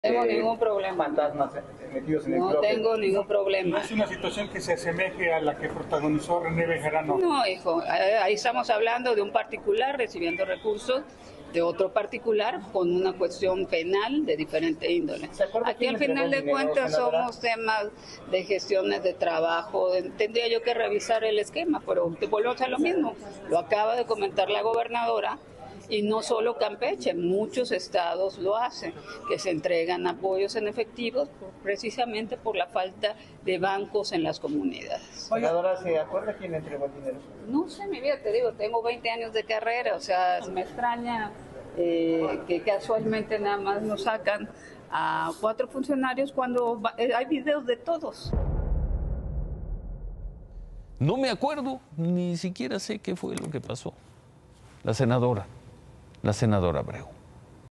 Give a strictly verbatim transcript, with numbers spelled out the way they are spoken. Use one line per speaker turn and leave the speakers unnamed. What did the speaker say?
tengo ningún problema.
Fantasmas metidos en el
No
closet.
tengo ningún
¿No
problema.
es una situación que se asemeje a la que protagonizó René Bejarano?
No, hijo, ahí estamos hablando de un particular recibiendo recursos de otro particular con una cuestión penal de diferente índole. Aquí al final de cuentas somos temas de gestiones de trabajo, tendría yo que revisar el esquema, pero te vuelvo a hacer lo mismo. Lo acaba de comentar la gobernadora. Y no solo Campeche, muchos estados lo hacen, que se entregan apoyos en efectivo precisamente por la falta de bancos en las comunidades.
Senadora, ¿se acuerda quién entregó el dinero?
No sé, mi vida, te digo, tengo veinte años de carrera, o sea, me extraña eh, que casualmente nada más nos sacan a cuatro funcionarios cuando hay videos de todos.
No me acuerdo, ni siquiera sé qué fue lo que pasó. La senadora. La senadora Abreu.